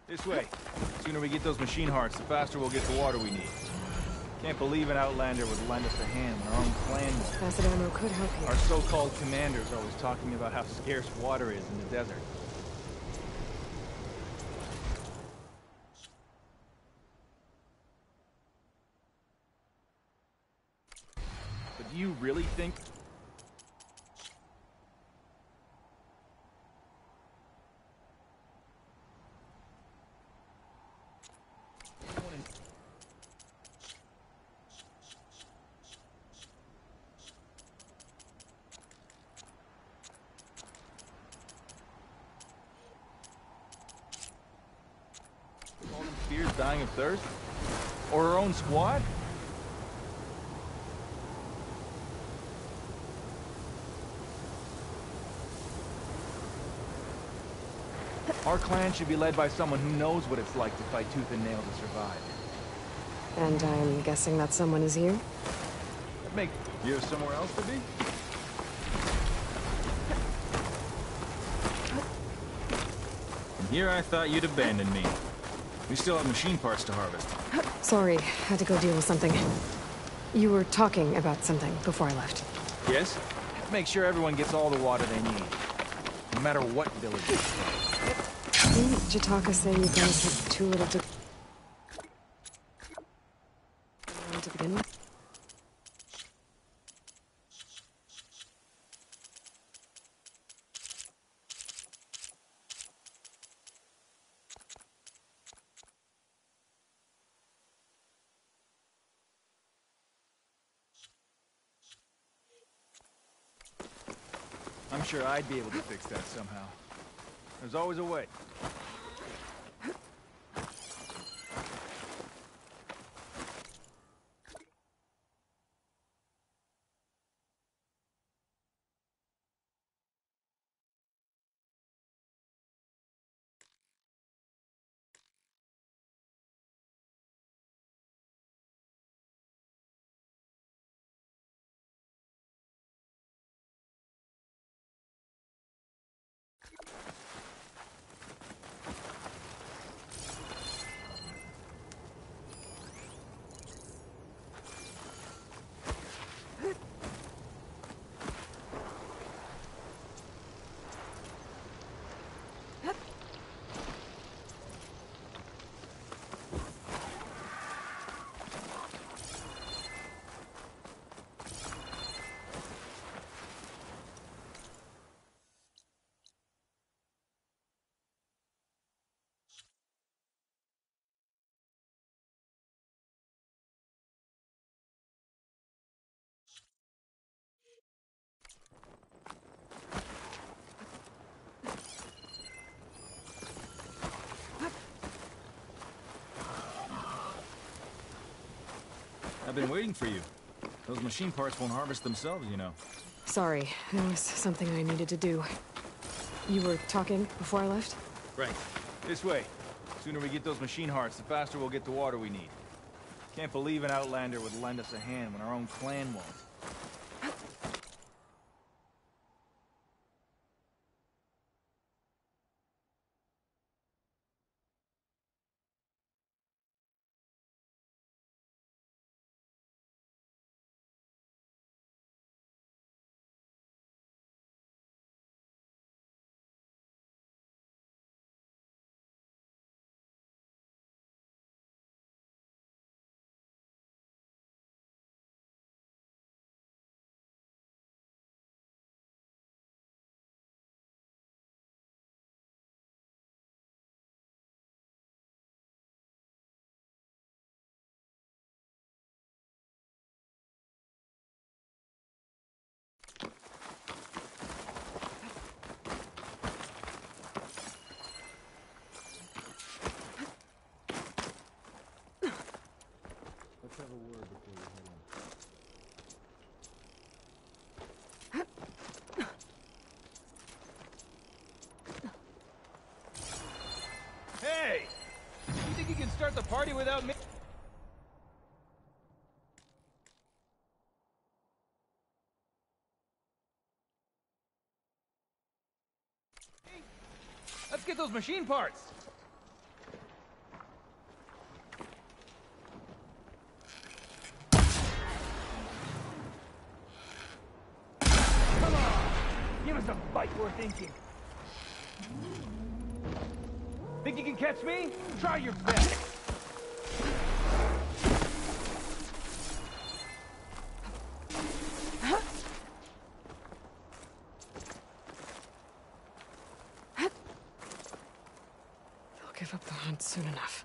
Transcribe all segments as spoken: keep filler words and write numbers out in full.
This way. The sooner we get those machine hearts, the faster we'll get the water we need. Can't believe an Outlander would lend us a hand when our own clan won't. Acid ammo could help you. Our so-called commander's always talking about how scarce water is in the desert. But do you really think... Fears dying of thirst? Or her own squad? Our clan should be led by someone who knows what it's like to fight tooth and nail to survive. And I'm guessing that someone is you? That make you have somewhere else to be? And here I thought you'd abandon me. We still have machine parts to harvest. Sorry, had to go deal with something. You were talking about something before I left. Yes? Make sure everyone gets all the water they need. No matter what village it's from. Didn't Jataka say you guys have too little to... to begin with? I'm sure I'd be able to fix that somehow. There's always a way. I've been waiting for you. Those machine parts won't harvest themselves, you know. Sorry, there was something I needed to do. You were talking before I left? Right. This way. The sooner we get those machine hearts, the faster we'll get the water we need. Can't believe an Outlander would lend us a hand when our own clan won't. Let's have a word before you head in. Hey! You think you can start the party without me? Let's get those machine parts! was a fight worth inking. Think you can catch me? Try your best. They'll give up the hunt soon enough.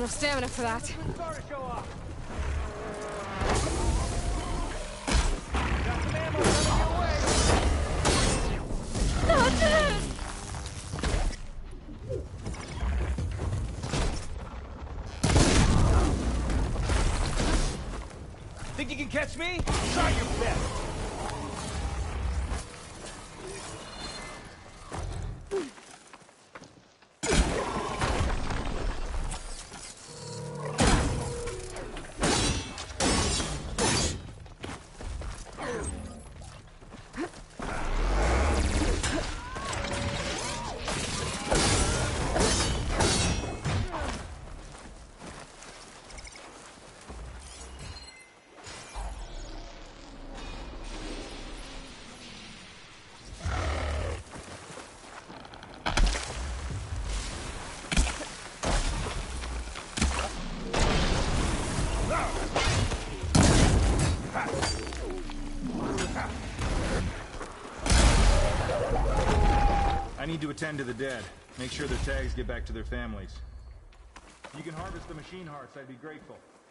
enough stamina for that. Start to show off. Got some ammo coming your way. Not dead! Think you can catch me? Try your best. I need to attend to the dead. Make sure their tags get back to their families. If you can harvest the machine hearts, I'd be grateful.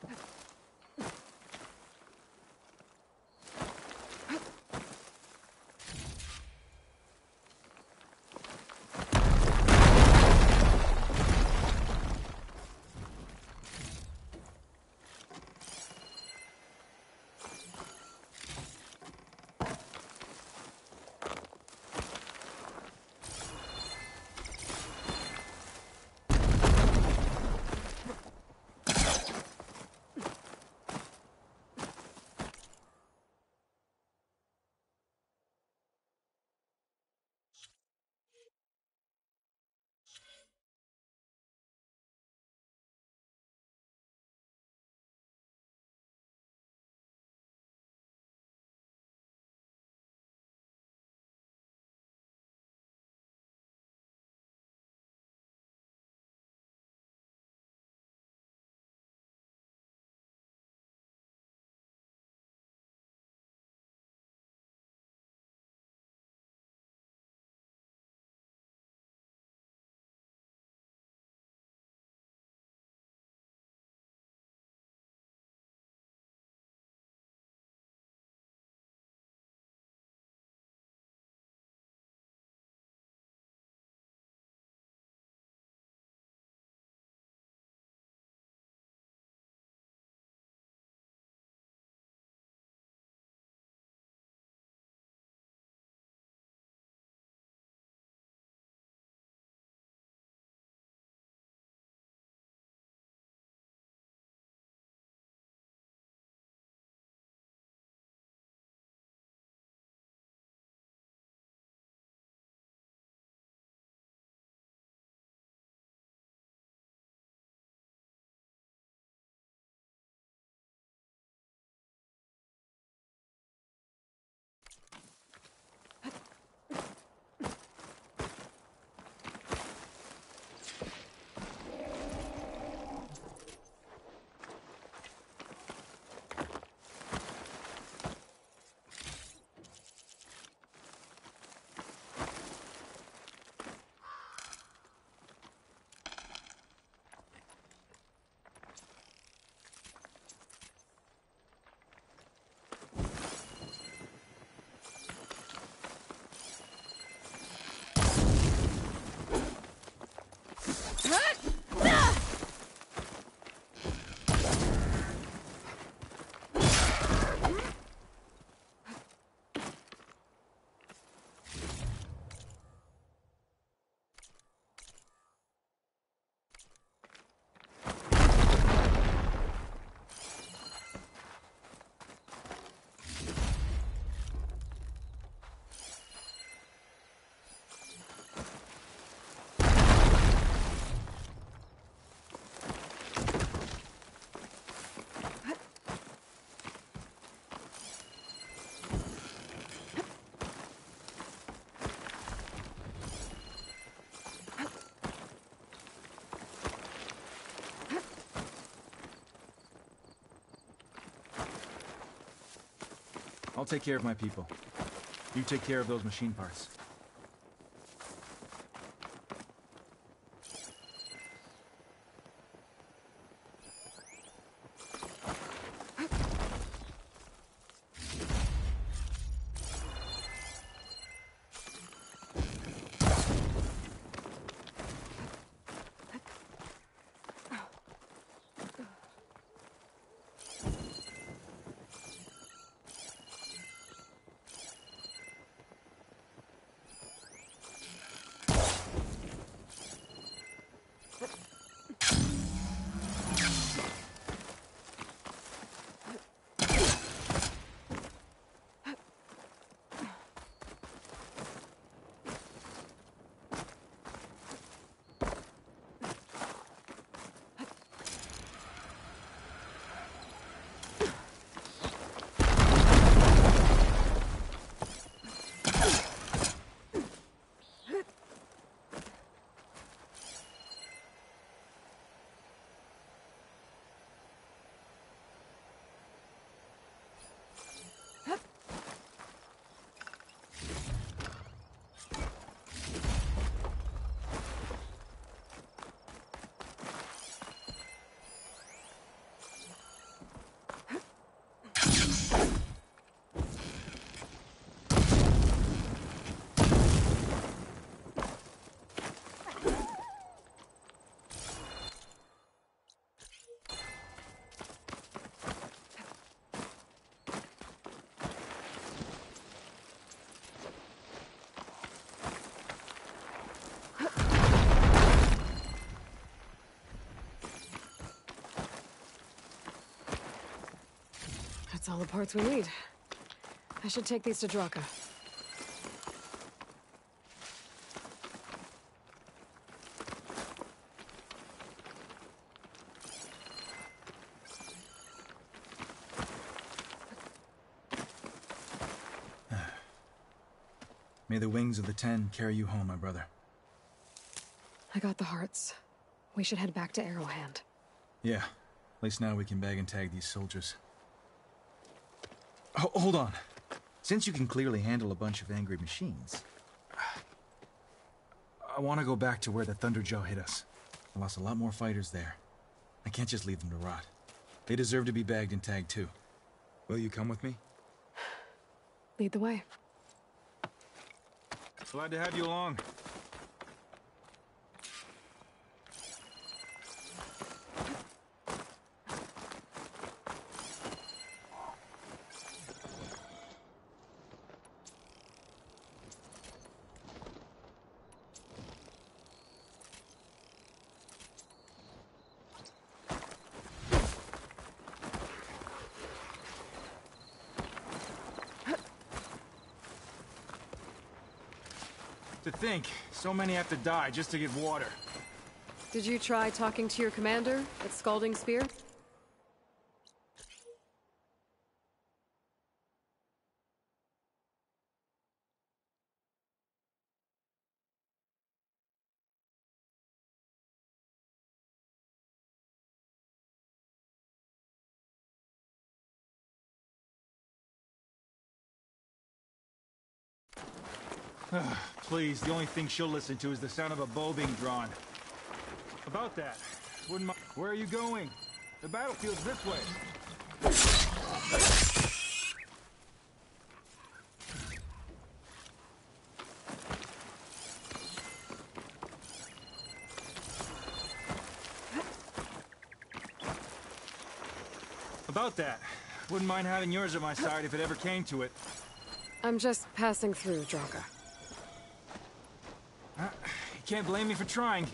I'll take care of my people. You take care of those machine parts. That's all the parts we need. I should take these to Draka. May the wings of the Ten carry you home, my brother. I got the hearts. We should head back to Arrowhand. Yeah. At least now we can bag and tag these soldiers. Ho- hold on. Since you can clearly handle a bunch of angry machines, I want to go back to where the Thunderjaw hit us. I lost a lot more fighters there. I can't just leave them to rot. They deserve to be bagged and tagged too. Will you come with me? Lead the way. Glad to have you along. To think, so many have to die just to get water. Did you try talking to your commander at Scalding Spear? Please, the only thing she'll listen to is the sound of a bow being drawn. About that, wouldn't mind. Where are you going? The battlefield's this way. About that, wouldn't mind having yours at my side if it ever came to it. I'm just passing through, Draka. Uh, you can't blame me for trying.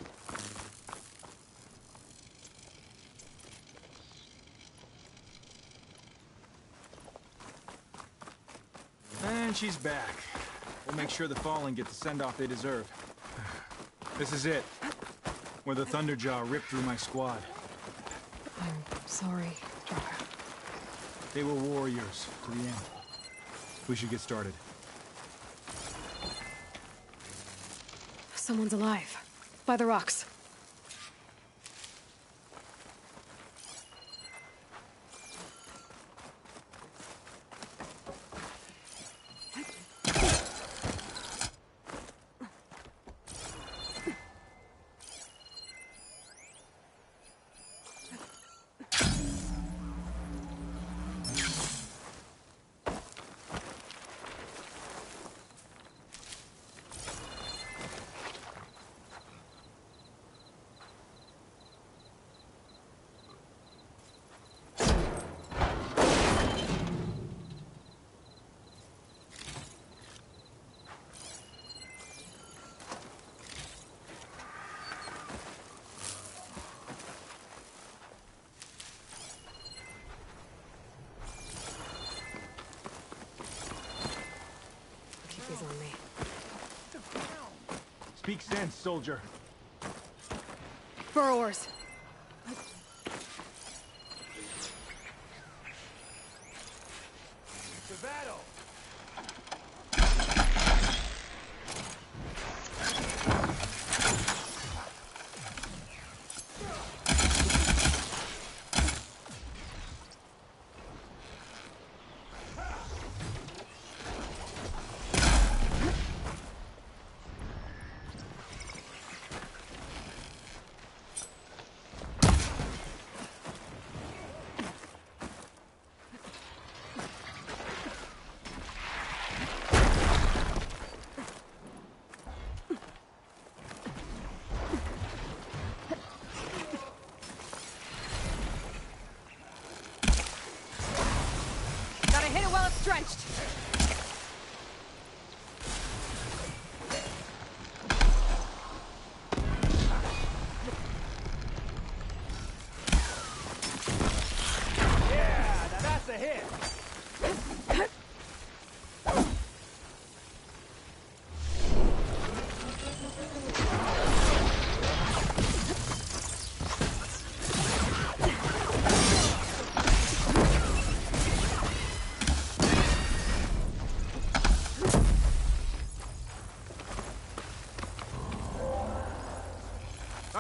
And she's back. We'll make sure the Fallen get the send-off they deserve. This is it. Where the Thunderjaw ripped through my squad. I'm sorry, Draka. They were warriors to the end. We should get started. Someone's alive. By the rocks. Keep these on me. Speak sense, soldier. Burrowers. To battle! Hit it while it's drenched. Yeah, now that's a hit.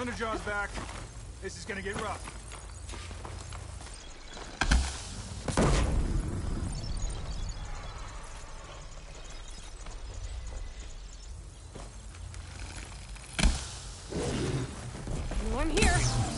Thunderjaw's back. This is gonna get rough. I know I'm here.